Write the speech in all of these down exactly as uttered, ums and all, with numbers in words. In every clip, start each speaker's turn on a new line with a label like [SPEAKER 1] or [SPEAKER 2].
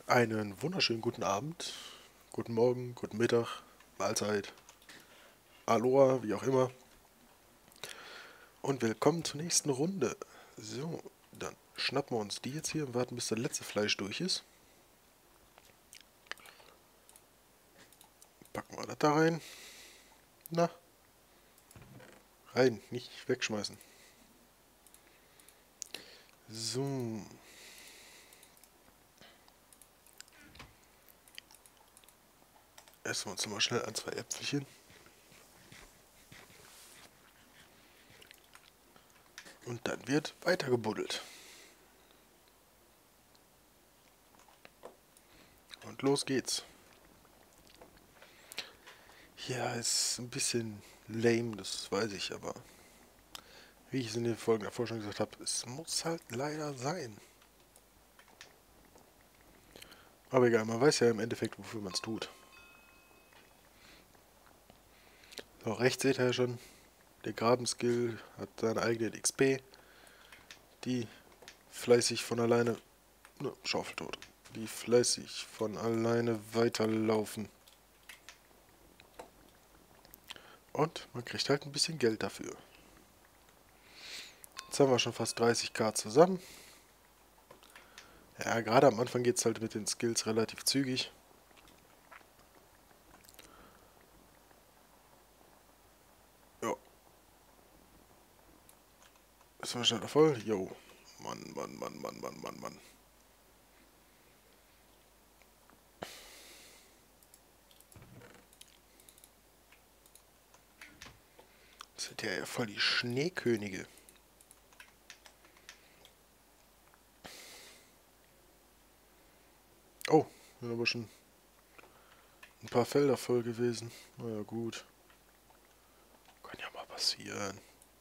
[SPEAKER 1] Einen wunderschönen guten Abend, guten Morgen, guten Mittag, Mahlzeit, Aloha, wie auch immer. Und willkommen zur nächsten Runde. So, dann schnappen wir uns die jetzt hier und warten, bis das letzte Fleisch durch ist. Packen wir das da rein. Na, rein, nicht wegschmeißen. So. Essen wir uns mal schnell ein, zwei Äpfelchen. Und dann wird weiter gebuddelt. Und los geht's. Ja, ist ein bisschen lame, das weiß ich, aber wie ich es in den Folgen davor schon gesagt habe, es muss halt leider sein. Aber egal, man weiß ja im Endeffekt, wofür man es tut. So, rechts seht ihr ja schon, der Grabenskill hat seine eigene X P, die fleißig von alleine, ne, Schaufeltod, die fleißig von alleine weiterlaufen. Und man kriegt halt ein bisschen Geld dafür. Jetzt haben wir schon fast dreißigtausend zusammen. Ja, gerade am Anfang geht es halt mit den Skills relativ zügig. Ja, ist wir schon voll? Jo. Mann, Mann, Mann, Mann, Mann, Mann, Mann. Das sind ja voll die Schneekönige. Oh, sind aber schon ein paar Felder voll gewesen. Na ja, gut. Kann ja mal passieren.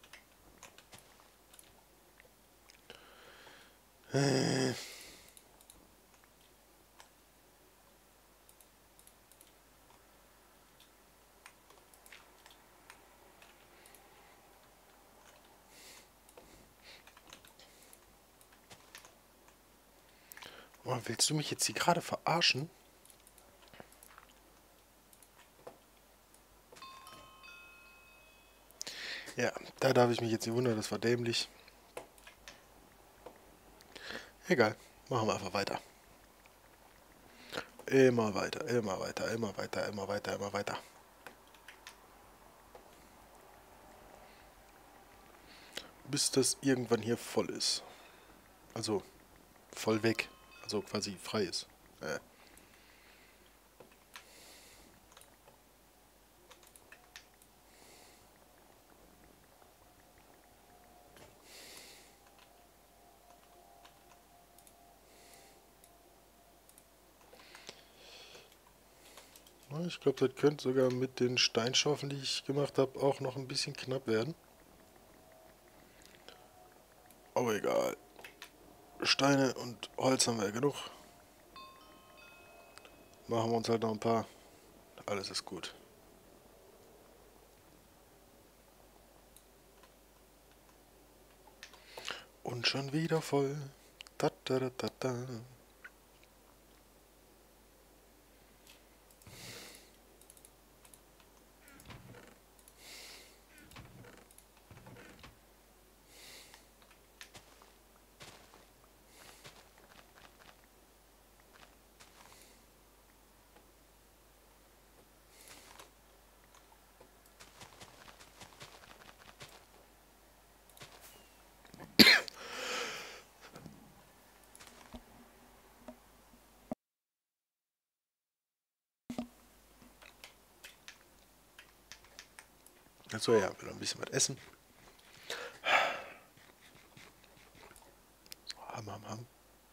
[SPEAKER 1] Äh. Oh, willst du mich jetzt hier gerade verarschen? Ja, da darf ich mich jetzt nicht wundern, das war dämlich. Egal, machen wir einfach weiter. Immer weiter, immer weiter, immer weiter, immer weiter, immer weiter. Bis das irgendwann hier voll ist. Also, voll weg. Also quasi frei ist. Äh. Ich glaube, das könnte sogar mit den Steinschaufeln, die ich gemacht habe, auch noch ein bisschen knapp werden. Aber egal. Steine und Holz haben wir ja genug. Machen wir uns halt noch ein paar. Alles ist gut. Und schon wieder voll. Da, da, da, da, da. Achso, ja, will noch ein bisschen was essen. Ham, ham, ham.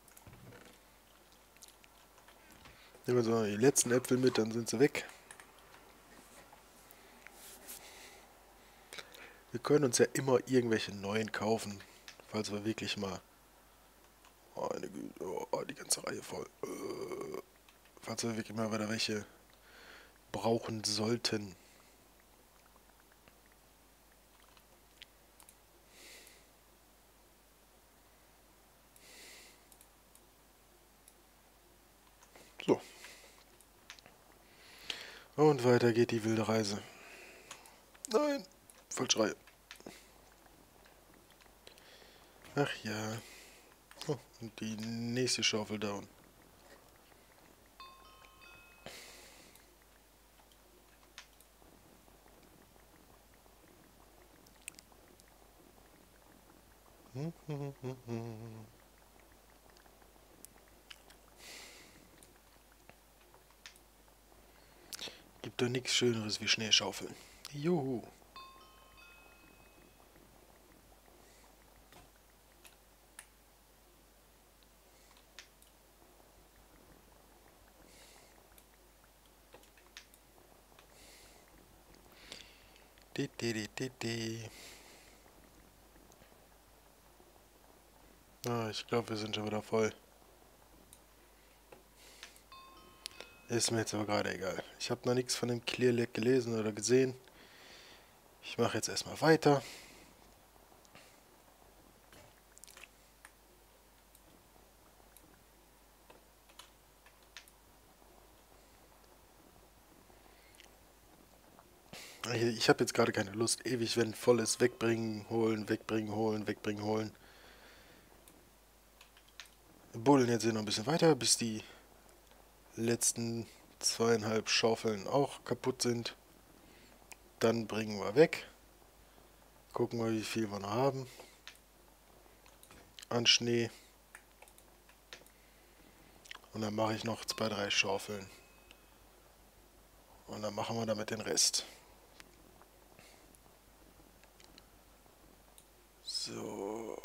[SPEAKER 1] Nehmen wir so die letzten Äpfel mit, dann sind sie weg. Wir können uns ja immer irgendwelche neuen kaufen, falls wir wirklich mal... Oh, eine Güte, oh, die ganze Reihe voll. Äh, falls wir wirklich mal wieder welche brauchen sollten. So. Und weiter geht die wilde Reise. Nein, falsche Reihe. Ach ja. Oh, und die nächste Schaufel down. Hm, hm, hm, hm. Gibt doch nichts Schöneres wie Schneeschaufeln. Juhu. Di, di, di, di, di. Ah, ich glaube, wir sind schon wieder voll. Ist mir jetzt aber gerade egal. Ich habe noch nichts von dem Clear Lake gelesen oder gesehen. Ich mache jetzt erstmal weiter. Ich habe jetzt gerade keine Lust, ewig, wenn voll ist, wegbringen, holen, wegbringen, holen, wegbringen, holen. Wir buddeln jetzt hier noch ein bisschen weiter, bis die letzten zweieinhalb Schaufeln auch kaputt sind. Dann bringen wir weg. Gucken wir, wie viel wir noch haben. An Schnee. Und dann mache ich noch zwei, drei Schaufeln. Und dann machen wir damit den Rest. So.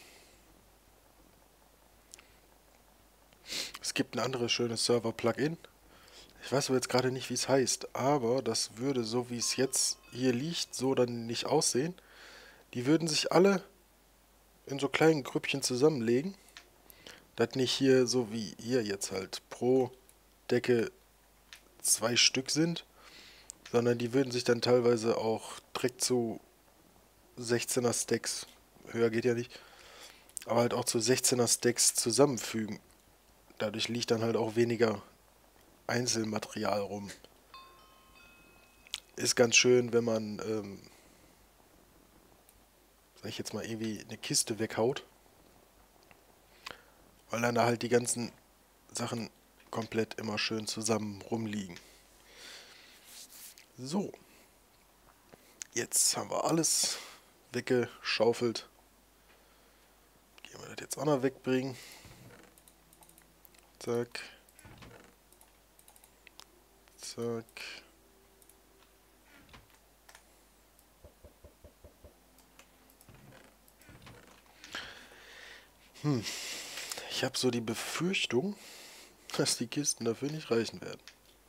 [SPEAKER 1] Es gibt ein anderes schönes Server-Plugin. Ich weiß aber jetzt gerade nicht, wie es heißt. Aber das würde, so wie es jetzt hier liegt, so dann nicht aussehen. Die würden sich alle in so kleinen Grüppchen zusammenlegen. Das nicht hier so wie hier jetzt halt pro Decke zwei Stück sind, sondern die würden sich dann teilweise auch direkt zu sechzehner Stacks, höher geht ja nicht, aber halt auch zu sechzehner Stacks zusammenfügen. Dadurch liegt dann halt auch weniger Einzelmaterial rum. Ist ganz schön, wenn man, ähm, sag ich jetzt mal, irgendwie eine Kiste weghaut, weil dann da halt die ganzen Sachen komplett immer schön zusammen rumliegen. So. Jetzt haben wir alles weggeschaufelt. Gehen wir das jetzt auch noch wegbringen. Zack. Zack. Hm. Ich habe so die Befürchtung, dass die Kisten dafür nicht reichen werden.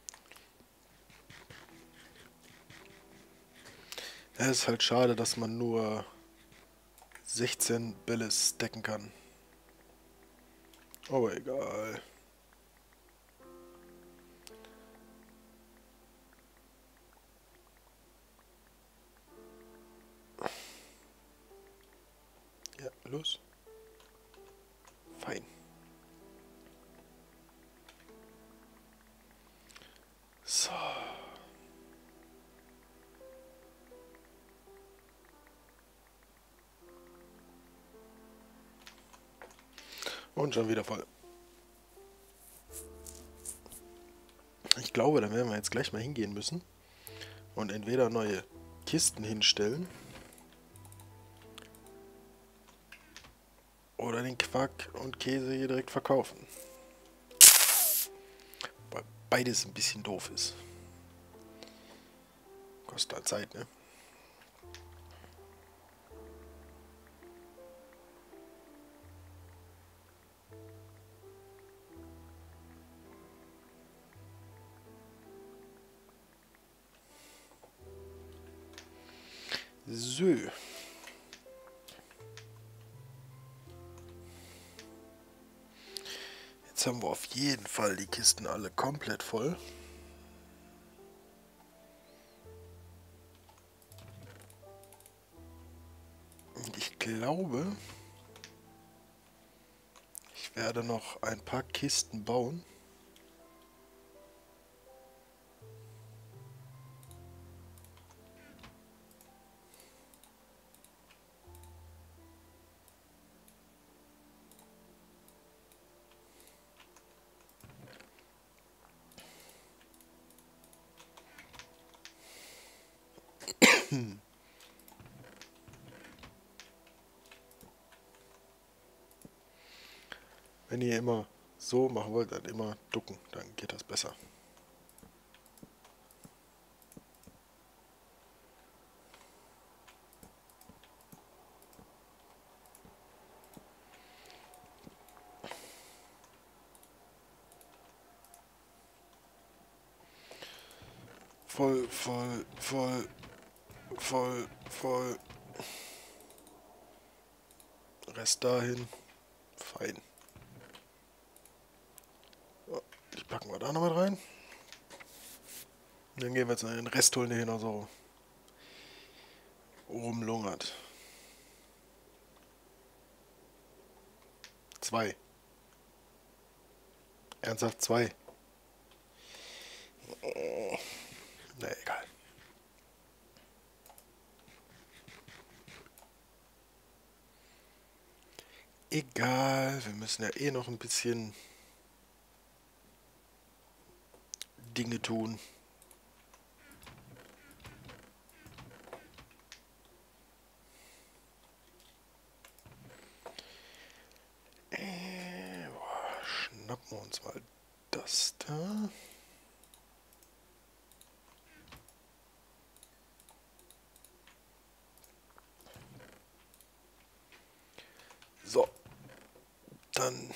[SPEAKER 1] Es ist halt schade, dass man nur sechzehn Bälle stacken kann. Aber egal. Ja, los. Fein. So. Und schon wieder voll. Ich glaube, dann werden wir jetzt gleich mal hingehen müssen und entweder neue Kisten hinstellen oder den Quark und Käse hier direkt verkaufen. Weil beides ein bisschen doof ist. Kostet halt Zeit, ne? So. Jetzt haben wir auf jeden Fall die Kisten alle komplett voll. Und ich glaube, ich werde noch ein paar Kisten bauen. Wenn ihr immer so machen wollt, dann immer ducken, dann geht das besser. Voll, voll, voll, voll, voll. Rest dahin. Fein. So, die packen wir da noch mit rein. Und dann gehen wir jetzt noch den Rest holen, der hier noch so rumlungert. Zwei. Ernsthaft zwei. Na egal. Egal, wir müssen ja eh noch ein bisschen Dinge tun. Äh, boah, schnappen wir uns mal das da. So, dann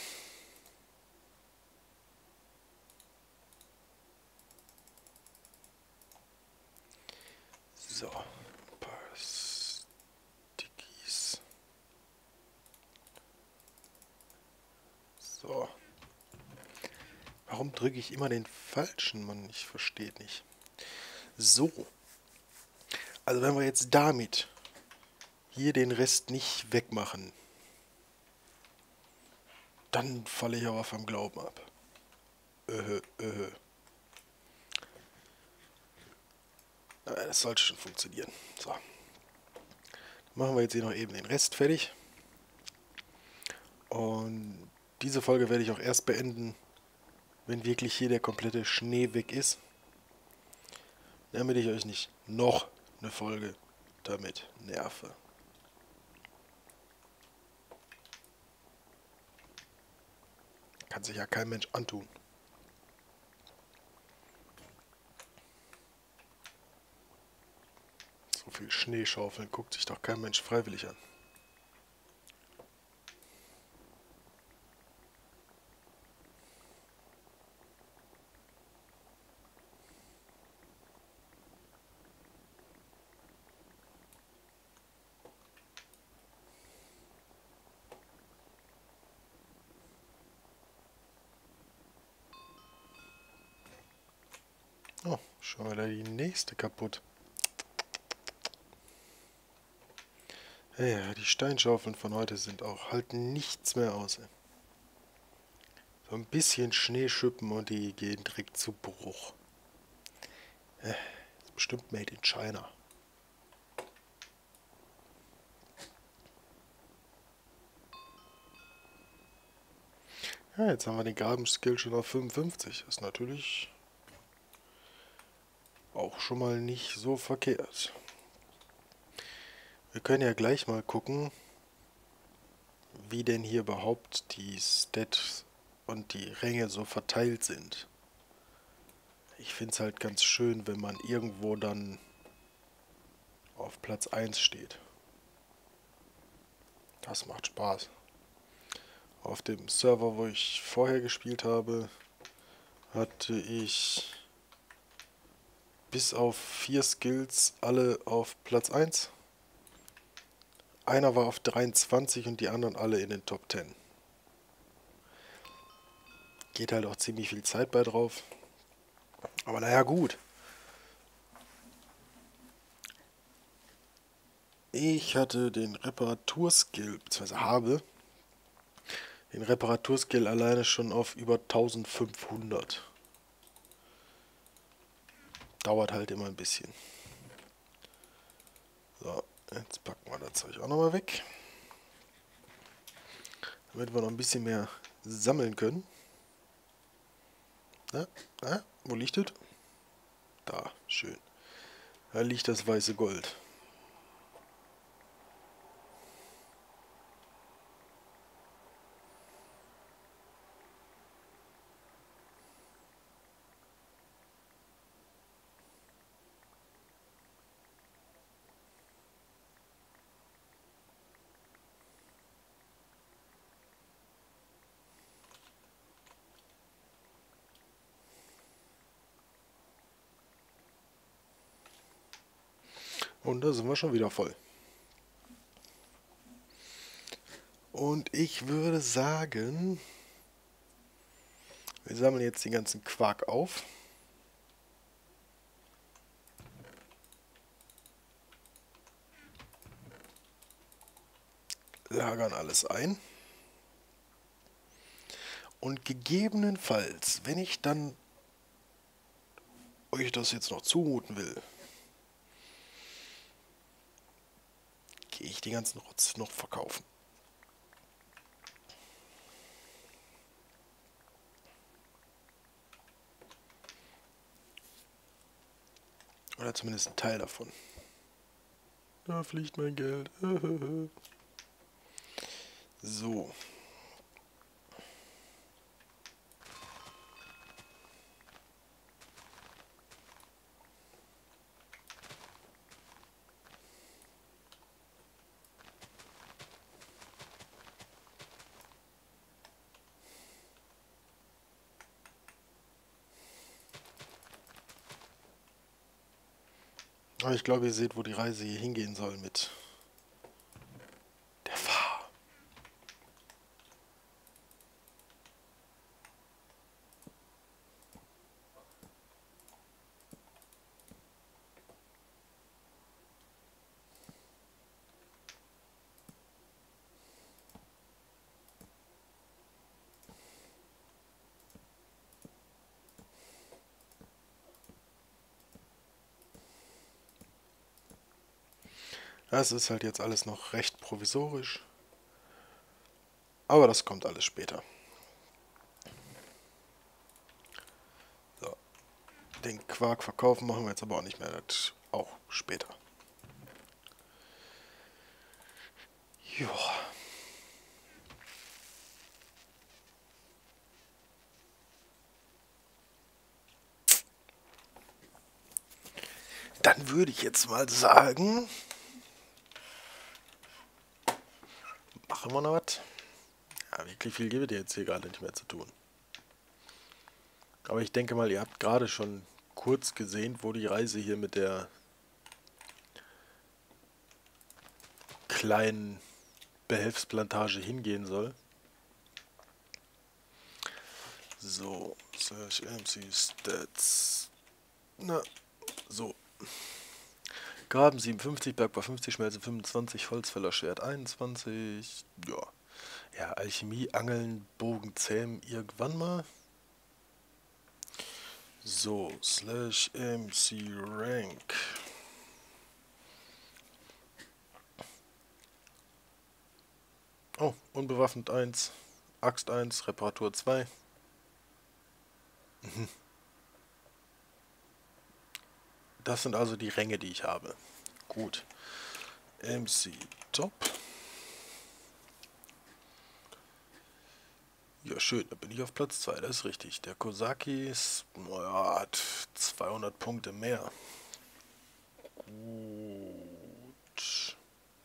[SPEAKER 1] so, ein paar Stickies. So. Warum drücke ich immer den falschen, Mann? Ich verstehe nicht. So. Also wenn wir jetzt damit hier den Rest nicht wegmachen, dann falle ich aber vom Glauben ab. Öhö, öhö. Das sollte schon funktionieren. So. Dann machen wir jetzt hier noch eben den Rest fertig. Und diese Folge werde ich auch erst beenden, wenn wirklich hier der komplette Schnee weg ist. Damit ich euch nicht noch eine Folge damit nerve. Kann sich ja kein Mensch antun. So viel Schneeschaufeln guckt sich doch kein Mensch freiwillig an. Oh, schon wieder die nächste kaputt. Ja, die Steinschaufeln von heute sind auch, halten nichts mehr aus. Ey. So ein bisschen Schnee schippen und die gehen direkt zu Bruch. Ja, ist bestimmt made in China. Ja, jetzt haben wir den Graben-Skill schon auf fünfundfünfzig. Das ist natürlich auch schon mal nicht so verkehrt. Wir können ja gleich mal gucken, wie denn hier überhaupt die Stats und die Ränge so verteilt sind. Ich finde es halt ganz schön, wenn man irgendwo dann auf Platz eins steht. Das macht Spaß. Auf dem Server, wo ich vorher gespielt habe, hatte ich bis auf vier Skills alle auf Platz eins. Einer war auf dreiundzwanzig und die anderen alle in den Top zehn. Geht halt auch ziemlich viel Zeit bei drauf. Aber naja, gut. Ich hatte den Reparaturskill, beziehungsweise habe den Reparaturskill alleine schon auf über eintausendfünfhundert. Dauert halt immer ein bisschen. So, jetzt packen wir das Zeug auch nochmal weg. Damit wir noch ein bisschen mehr sammeln können. Na, na, wo liegt es? Da, schön. Da liegt das weiße Gold. Und da sind wir schon wieder voll. Und ich würde sagen, wir sammeln jetzt den ganzen Quark auf. Lagern alles ein. Und gegebenenfalls, wenn ich dann euch das jetzt noch zumuten will, gehe ich den ganzen Rotz noch verkaufen. Oder zumindest ein Teil davon. Da fliegt mein Geld. So. Aber ich glaube, ihr seht, wo die Reise hier hingehen soll mit der Fahr. Das ist halt jetzt alles noch recht provisorisch. Aber das kommt alles später. So. Den Quark verkaufen machen wir jetzt aber auch nicht mehr. Das auch später. Joa. Dann würde ich jetzt mal sagen, machen wir noch was. Ja, wirklich viel gibt es jetzt hier gerade nicht mehr zu tun. Aber ich denke mal, ihr habt gerade schon kurz gesehen, wo die Reise hier mit der kleinen Behelfsplantage hingehen soll. So, slash M C Stats. Na, so. Graben siebenundfünfzig, Bergbau fünfzig, Schmelze fünfundzwanzig, Holzfällerschwert einundzwanzig. Ja. Ja, Alchemie, Angeln, Bogen, Zähmen irgendwann mal. So, slash M C Rank. Oh, unbewaffnet eins, Axt eins, Reparatur zwei. Das sind also die Ränge, die ich habe. Gut. M C Top. Ja, schön, da bin ich auf Platz zwei, das ist richtig. Der Kosaki ist, naja, hat zweihundert Punkte mehr. Gut.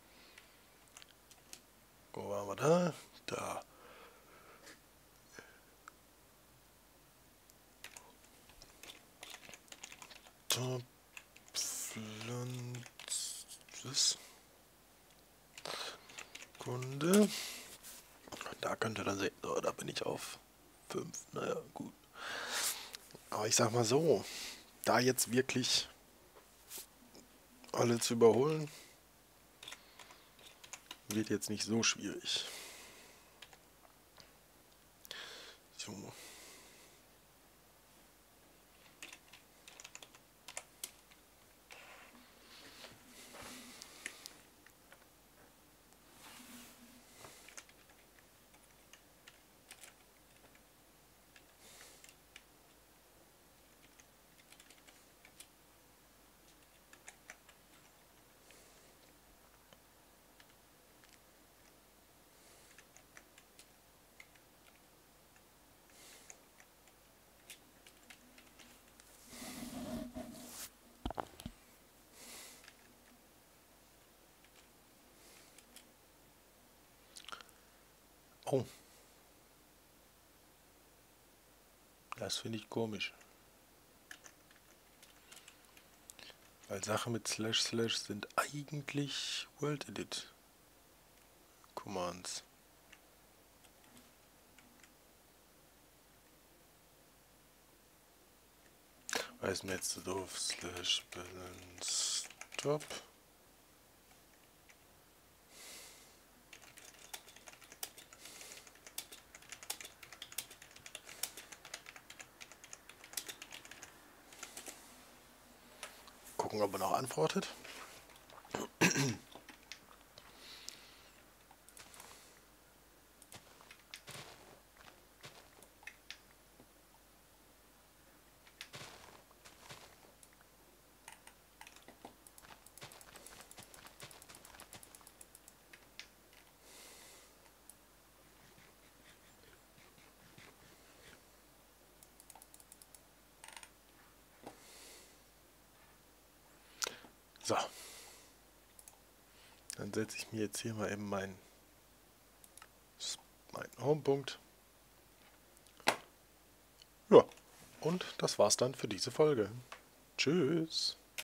[SPEAKER 1] Wo waren wir da? Da. Top Pflanzes. Kunde. Da könnt ihr dann sehen, so, da bin ich auf fünf. Naja, gut. Aber ich sag mal so, da jetzt wirklich alle zu überholen, wird jetzt nicht so schwierig. So. Oh. Das finde ich komisch. Weil Sachen mit Slash Slash sind eigentlich World Edit Commands. Weiß mir jetzt zu doof. Slash Balance Stop. Gucken, ob er noch antwortet. So. Dann setze ich mir jetzt hier mal eben meinen mein Homepunkt. Ja, und das war's dann für diese Folge. Tschüss.